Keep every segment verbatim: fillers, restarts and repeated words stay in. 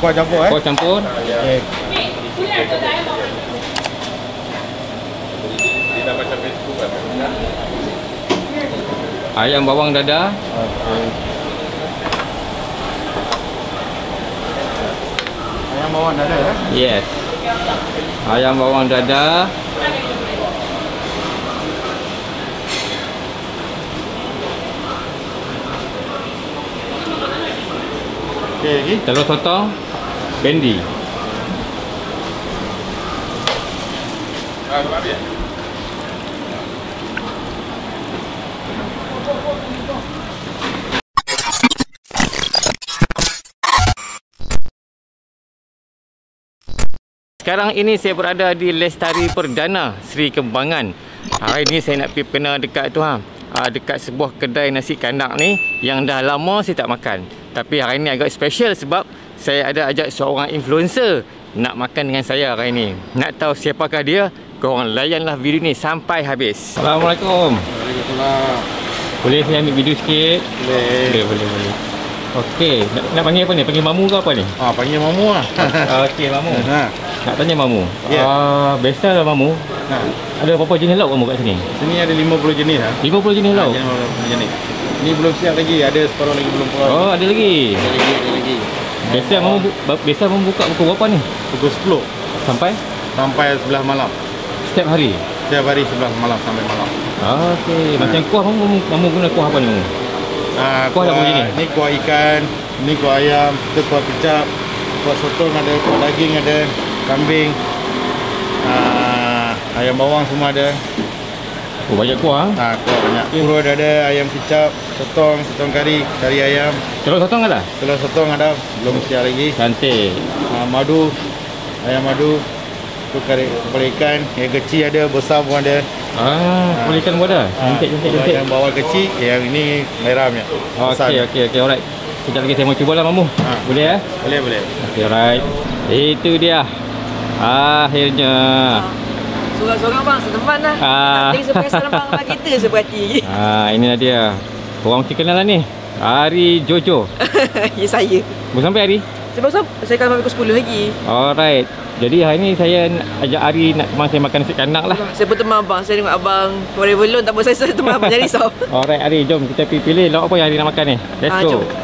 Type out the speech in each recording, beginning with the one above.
kuah campur eh. Kuah campur. Okey. Ayam bawang dada. Okey. Ayam bawang dada ya. Yes. Ayam bawang dada. Okey, lagi. Telur sotong. Bendi. Ah, habis. Sekarang ini saya berada di Lestari Perdana Seri Kembangan. Hari ini saya nak pergi kena dekat tu ha. Uh, dekat sebuah kedai nasi kandang ni yang dah lama saya tak makan. Tapi hari ini agak special sebab saya ada ajak seorang influencer nak makan dengan saya hari ini. Nak tahu siapakah dia? Korang layanlah video ni sampai habis. Assalamualaikum. Waalaikumsalam. Boleh saya ambil video sikit? Boleh. Boleh, boleh, boleh. Okey, nak, nak panggil apa ni? Panggil mamu ke apa ni? Ah, panggil mamu lah. Okey, mamu. Ha. Nak tanya mamu. Ya. Ah, biasa lah mamu. Ha. Ada berapa jenis lauk kamu kat sini? Sini ada lima puluh jenis ah. lima puluh jenis lauk. lima puluh jenis. Ini belum siap lagi, ada separuh lagi belum keluar. Oh, ada lagi. Ada lagi, ada lagi. Biasa mamu bu- biasa mamu buka pukul berapa ni? Pukul sepuluh Sampai sampai sebelas malam. setiap hari. Setiap hari sebelas malam sampai malam. Okey, macam kuah mamu mamu guna kuah apa ni mamu? Ah, Kuah apa jenis? Ni kuah ikan, ni kuah ayam, tu kuah kicap, kuah sotong ada, kuah daging ada, kambing. Ah, ayam bawang semua ada. Oh, banyak kuah. Ah, kuah banyak. Urut ada, ayam kicap, sotong, sotong kari, kari ayam, Telur sotong ada? telur sotong ada, belum siap lagi. Cantik. Ah, madu, ayam madu, tu kari kepala ikan, yang kecil ada, besar pun ada. Ah, kulit ikan pun ada. Cantik, cantik, Kalau cantik. yang bawal kecil, yang ini merah punya. Besar. Okey, okey, okey, alright. Sekejap lagi saya mau cubalah mamu. Ha. Boleh ya? Boleh, boleh. Okey, alright. Itu dia. Akhirnya. Sorang-sorang bang, seteman lah. Ah. Nanti surprise bang lah kita seperti. Ah, inilah dia. Korang mesti kenal lah ni. Ari Jojo. Ya saya. Belum sampai Ari? Sebab so, saya akan sampai pukul sepuluh lagi. Alright. Jadi hari ni saya nak ajak Ari nak kemana saya makan nasi kandang lah. Saya pun teman abang. Saya tengok abang forever alone. Tak apa, saya, saya teman abang. Jangan risau. Alright Ari, jom kita pergi pilih lauk apa yang Ari nak makan ni. Let's Ah, go. jom.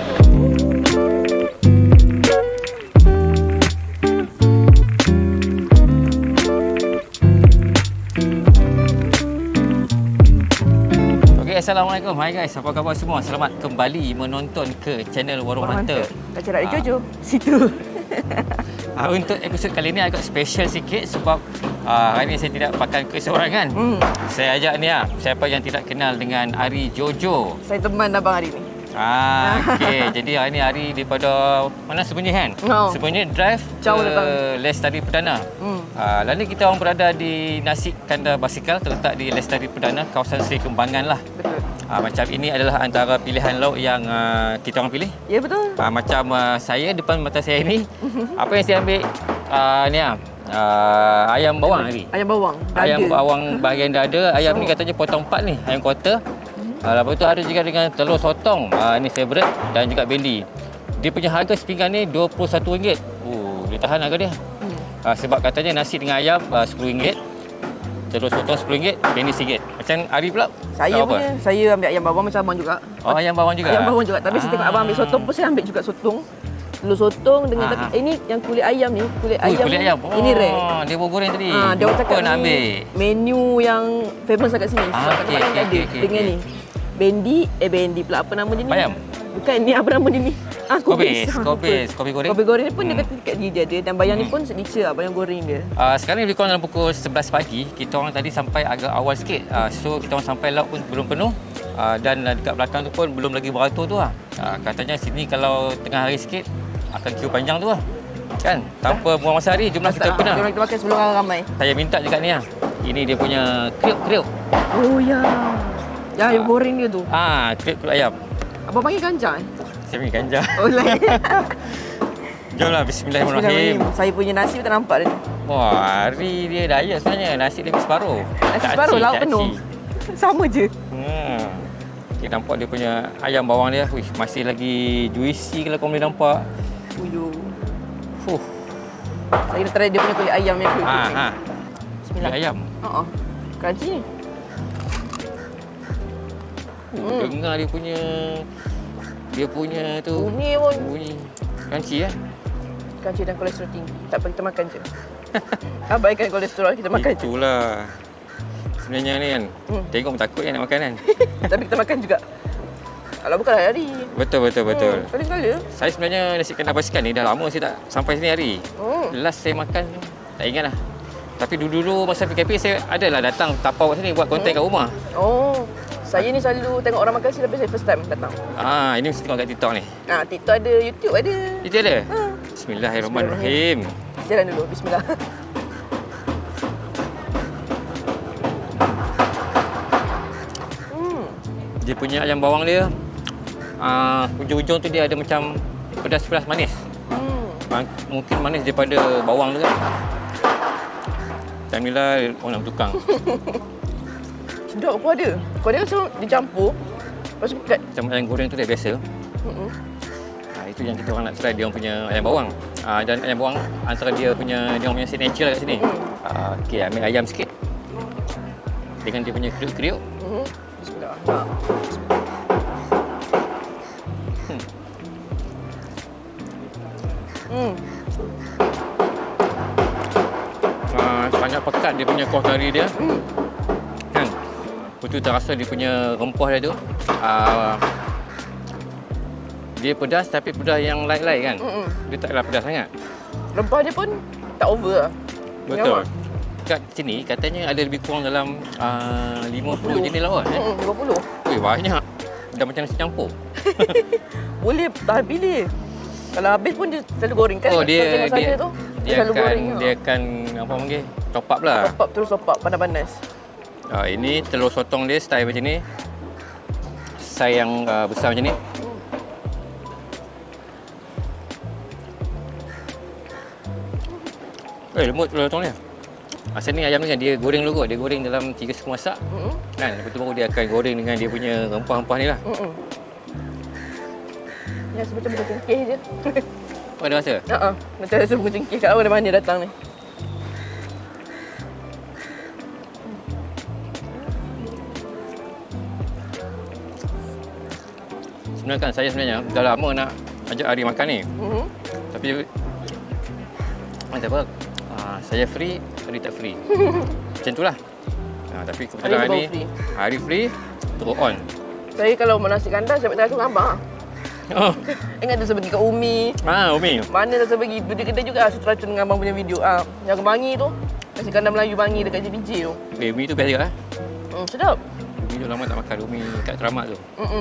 Assalamualaikum. Hai guys, apa khabar semua? Selamat kembali menonton ke channel Warung Hunter. Kat Cerak di Jojo. Situ. Uh, untuk episod kali ni agak special sikit sebab uh, hari ni saya tidak pakai keseorangan. Hmm. Saya ajak ni lah, siapa yang tidak kenal dengan Ari Jojo. Saya teman abang hari ni. Ah, okey. Jadi hari ni Ari daripada mana sebenarnya kan? Oh. Sebenarnya drive Jauh ke datang. Lestari Perdana. Hmm. Uh, lalu kita orang berada di Nasi Kandar Basikal terletak di Lestari Perdana, kawasan Seri Kembangan lah. Betul. Uh, macam ini adalah antara pilihan lauk yang uh, kita orang pilih. Ya betul. Uh, macam uh, saya depan mata saya ni, apa yang saya ambil uh, ni ah uh, ayam bawang Ari. Ayam bawang. Dada. Ayam bawang bahagian dada. Ayam ni katanya potong empat ni, ayam quarter. Uh, lepas tu ada juga dengan telur sotong. Uh, ini favourite dan juga bendi. Dia punya harga sepinggan ni dua puluh satu ringgit. Oh, dia tahan harga dia. Hmm. Uh, sebab katanya nasi dengan ayam uh, sepuluh ringgit. Telur sotong sepuluh ringgit, bendi RM satu. Macam Ari pula? Saya Tahu punya, apa? saya ambil ayam bawang macam abang juga. Oh, ayam bawang juga? Ayam bawang juga. Tapi ah. saya tengok abang ambil sotong pun saya ambil juga sotong. Telur sotong dengan Ah. tapi eh, ini yang kulit ayam ni, kulit Ui, ayam. kulit ayam. Oh, ini rare. dia bawa goreng tadi. Ha, dia orang cakap Lupa nak ni ambil. menu yang famous kat sini. Ah, Sebab kat okey, tempat lain okey, tak ada. okey, Dengan okey. ni. Bendi, eh bendi pula apa nama dia ni? Bayam? Bukan, ni apa nama dia ni? Ah, Kobis, Ah, kobis, kopi goreng. Kopi goreng ni pun Hmm. dia kata dekat dia dia ada dan bayam ni Hmm. pun signature lah, bayam goreng dia. Uh, sekarang lebih kurang dalam pukul sebelas pagi. Kita orang tadi sampai agak awal sikit. Uh, so kita orang sampai lauk pun belum penuh. Uh, dan uh, dekat belakang tu pun belum lagi beratur tu lah. Uh, katanya sini kalau tengah hari sikit akan queue panjang tu lah. Kan? Tanpa buang masa hari, jomlah kita pernah. Jom kita makan sebelum orang ramai. Saya minta juga ni lah. Ini dia punya kriuk-kriuk. Oh ya. Ya, ayam goreng dia tu. Ah, kriuk-kriuk ayam. Apa panggil ganjang? Saya punya ganja. Oh lain. Jomlah, bismillahirrahmanirrahim. Saya punya nasi tak nampak dia. Wah, hari dia diet sebenarnya. Nasi lebih separuh. Nasi Tak separuh, cik, lauk tak penuh. cik. Sama je. Hmm. Kita nampak dia punya ayam bawang dia. Wih, masih lagi juicy kalau kau boleh nampak. Uyo. Oh. Saya dah try dia punya kulit ayam yang kriuk. Ha ha. Bismillah. Kulit ayam. Ha ah. Crunchy ni. Oh, Hmm. dengar dia punya dia punya tu. Bunyi pun. Bunyi. Crunchy ya. Crunchy dan kolesterol tinggi. Tak apa, kita makan je. Abaikan kolesterol, kita makan je. Itulah. Sebenarnya ni kan. Hmm. Tengok pun takut kan nak makan kan. Tapi kita makan juga. Kalau bukan hari-hari. Betul betul betul. Hmm, sekali-sekala. Saya sebenarnya nasi kandar basikan ni dah lama saya tak sampai sini hari. Hmm. Last saya makan tak ingat lah. Tapi dulu-dulu masa P K P saya adalah datang tapau kat sini buat konten kat rumah. Oh. Saya ni selalu tengok orang makan sini tapi saya first time datang. Ah, ini mesti tengok kat TikTok ni. Ah, TikTok ada, YouTube ada. Itu ada? Ha. Bismillahirrahmanirrahim. Jalan dulu, bismillah. Hmm. Dia punya ayam bawang dia ah, ujung-ujung tu dia ada macam pedas-pedas manis. Hmm. Ah, mungkin manis daripada bawang tu kan. Tamilah orang nak bertukang. Sedap kuah dia. Kuah dia so dicampur. Lepas tu kat. Macam ayam goreng tu dia biasa. Hmm. Ha, itu yang kita orang nak try dia orang punya ayam bawang. Ha, dan ayam bawang antara dia punya dia orang punya signature kat sini. Ha, okey, ambil ayam sikit. Dengan dia punya kriuk-kriuk. Hmm. Bismillah. Ha. Hmm. Hmm. Ha, sangat pekat dia punya kuah kari dia. Hmm. Kan? Betul terasa dia punya rempah dia tu. Ha, dia pedas tapi pedas yang light-light kan. Hmm. Dia taklah pedas sangat. Rempah dia pun tak over lah. Betul. Nyaman. Kat sini katanya ada lebih kurang dalam uh, lima puluh jenis lauk eh. Hmm. lima puluh. Weh, banyak. Dah macam nasi campur. Boleh tak pilih. Kalau habis pun dia selalu goreng kan. Oh, dia Kalau tengok dia, saya tu, dia selalu akan goreng. dia akan apa panggil? Top up lah. Top up terus top up panas-panas. Ah, ini telur sotong dia style macam ni. Saiz yang uh, besar macam ni. Eh, lembut telur sotong dia. Asal ni ayam ni kan dia goreng dulu kot. Dia goreng dalam tiga suku masak. Hmm. Kan, lepas tu baru dia akan goreng dengan dia punya rempah-rempah ni lah. Hmm. Ya, macam macam cengkeh je. Oh, ada rasa? Ha ah. Macam rasa bunga cengkeh kat awal dari mana datang ni. Sebenarnya kan saya sebenarnya dah lama nak ajak Ari makan ni. Hmm. Tapi macam apa? Ah, saya free, Ari tak free. Macam itulah. Ah, tapi kebetulan Hari hari tu ni baru free. hari free terus on. Saya kalau nasi kandar saya tak rasa dengan abang. Oh. Ingat tu saya pergi kat Umi. Ah, Umi. Mana dah saya pergi. Dia kedai juga saya teracun dengan abang punya video. Ah, yang Bangi tu. Nasi kandar Melayu Bangi dekat J P J tu. Eh, Umi tu best juga eh. Hmm, sedap. Umi tu lama tak makan Umi kat Teramat tu. Hmm.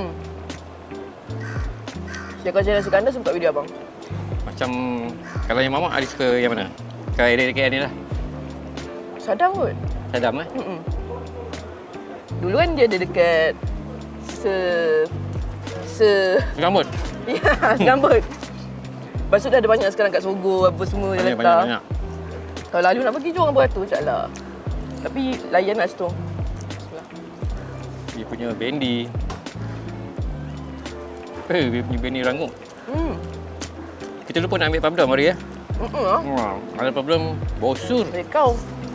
Saya kalau cari nasi kandar saya buka video abang. Macam kalau yang mamak Ari suka yang mana? Kat area dekat ni lah. Sadam kot. Sadam eh. Hmm. Dulu kan dia ada dekat se se Rambut. ya, gambut. Lepas tu dah ada banyak sekarang kat Sogo apa semua dia Banyak, letak. banyak, banyak. Kalau lalu nak pergi je orang beratur insya-Allah. Tapi layan lah situ. Bismillah. Dia punya bendi. Eh, dia punya bendi rangup. Hmm. Kita lupa nak ambil pabdam hari ya. Hmm. ah. Wah, ada problem bosur. Dari kau.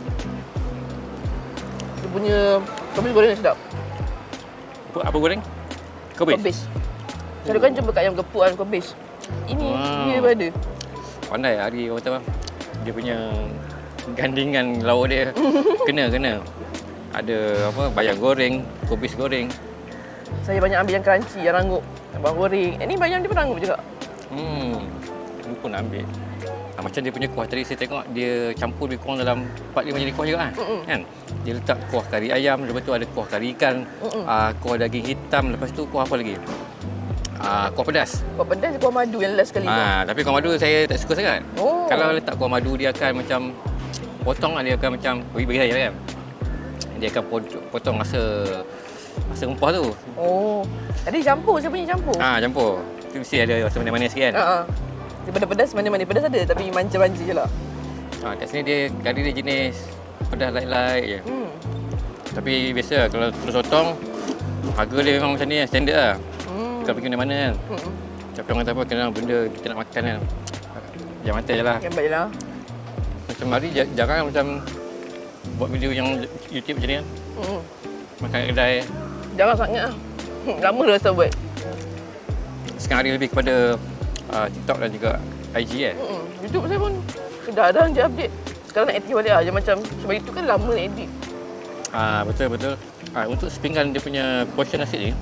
Dia punya kobis goreng yang sedap. Apa, apa goreng? Kobis. Kobis. Selalu kan jumpa kat ayam gepuk kan kobis. Ini Wow. dia ada. Pandai Ari orang kata bang. Dia punya gandingan lauk dia kena kena. Ada apa bayam goreng, kobis goreng. Saya banyak ambil yang crunchy, yang rangup. Abang goreng. Eh, ni bayam dia pun rangup juga. Hmm. Lupa nak ambil. Ha, macam dia punya kuah tadi saya tengok dia campur lebih kurang dalam empat lima jenis kuah juga kan. Mm-mm. Kan? Dia letak kuah kari ayam, lepas tu ada kuah kari ikan, uh, kuah daging hitam, lepas tu kuah apa lagi? Uh, kuah pedas. Kuah pedas, kuah madu yang last sekali tu. Ah, tapi kuah madu saya tak suka sangat. Oh. Kalau letak kuah madu dia akan macam potong lah, dia akan macam bagi bagi saya kan. Dia akan potong rasa rasa rempah tu. Oh. Ada campur, saya punya campur. Ah, campur. Tu mesti ada rasa manis-manis sikit kan. Ha ah. Daripada pedas mana-mana pedas ada tapi manja-manja je lah. Ah, kat sini dia kari dia jenis pedas light-light je. Hmm. Tapi biasa kalau telur sotong harga dia memang macam ni standard lah. Hmm. Kalau pergi mana-mana kan. Hmm. Tapi orang kata apa, kena benda kita nak makan kan. Jangan mata je lah. Gambar je lah. Macam hari j- jarang macam buat video yang YouTube macam ni kan. Hmm. Makan kat kedai. Jarang sangat lah. Lama dah rasa buat. Sekarang hari lebih kepada uh, TikTok dan juga I G eh. Hmm. YouTube saya pun sudah ada je update. Sekarang nak edit balik lah. Macam sebab itu kan lama nak edit. Ah betul betul. Ah untuk sepinggan dia punya portion nasi ni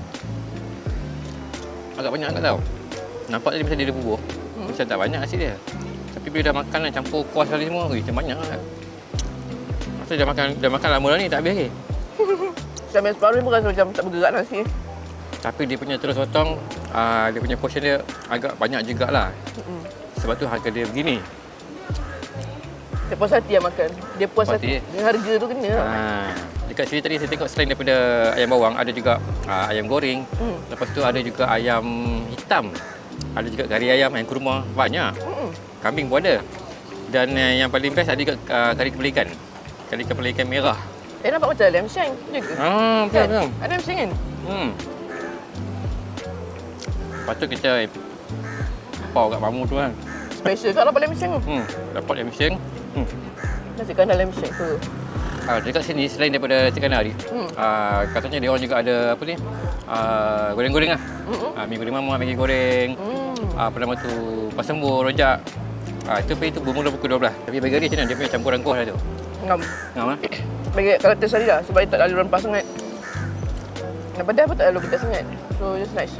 agak banyak agak tau. Nampak tadi macam dia ada bubur. Hmm. Macam tak banyak nasi dia. Tapi bila dah makan dan campur kuah sekali semua, ui, macam banyak kan. Masa dah makan dah makan lama dah ni tak habis lagi. Sampai separuh ni pun rasa macam tak bergerak nasi. Tapi dia punya telur sotong, uh, dia punya portion dia agak banyak jugalah. Hmm. Sebab tu harga dia begini. Dia puas hati yang makan. Dia puas Puas hati. hati. Dengan harga tu kena. Ha. Dekat sini tadi saya tengok selain daripada ayam bawang, ada juga uh, ayam goreng. Hmm. Lepas tu ada juga ayam hitam. Ada juga kari ayam, ayam kurma. Banyak. Hmm. Kambing pun ada. Dan uh, yang paling best ada juga uh, kari kepala ikan. Kari kepala ikan merah. Eh nampak macam lamb shank je ke? Ah, betul, Kan? betul. Ada lamb shank kan? Hmm. Patut kita pau kat mamu tu kan. Special kat dapat lamb shank tu. Hmm, dapat lamb shank. Hmm. Nasi kandar lamb shank tu. Ah, dekat sini selain daripada nasi kandar ni, Hmm. ah, katanya dia orang juga ada apa ni? Ah, goreng-goreng lah. Hmm. Ah, mi goreng mamak, Maggi goreng. Hmm. Ah, apa nama tu? Pasembur, rojak. Ah, itu itu bermula pukul dua belas. Tapi bagi dia macam mana? Dia punya campuran kuah dah tu. Ngam. Ngam ah. Bagi karakter saya lah sebab dia tak lalu rempah sangat. Yang pedas pun tak lalu pedas sangat. So just nice.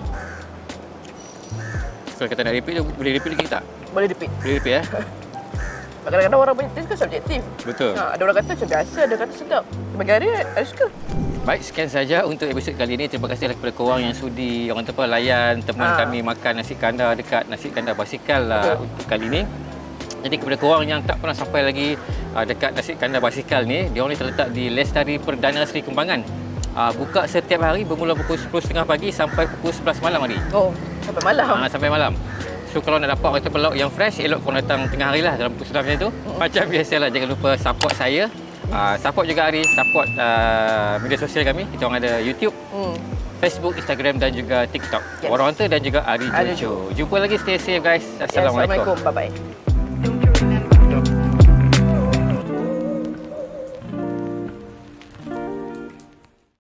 Kalau kata nak repeat tu, boleh repeat lagi tak? Boleh repeat. Boleh repeat eh? Kadang-kadang orang punya taste kan subjektif. Betul. Ha, ada orang kata macam biasa, ada kata sedap. Bagi hari, saya suka. Baik, sekian saja untuk episod kali ini. Terima kasih kepada korang yang sudi orang tu apa layan teman Ah. kami makan nasi kandar dekat nasi kandar basikal lah Betul. untuk kali ini. Jadi kepada korang yang tak pernah sampai lagi uh, dekat nasi kandar basikal ni, dia orang ni terletak di Lestari Perdana Seri Kembangan. Uh, buka setiap hari bermula pukul sepuluh tiga puluh pagi sampai pukul sebelas malam hari. Oh, sampai malam. Uh, sampai malam. So kalau nak dapat orang kata lauk yang fresh, elok korang datang tengah hari lah dalam pukul sebelas macam tu. Macam biasalah, jangan lupa support saya. Uh, support juga Ari, support uh, media sosial kami. Kita orang ada YouTube, Hmm. Facebook, Instagram dan juga TikTok. Yes. Warung Hantar dan juga Ari Ari Jojo. Jumpa lagi, stay safe guys. Ya, Assalamualaikum. Assalamualaikum. Bye-bye.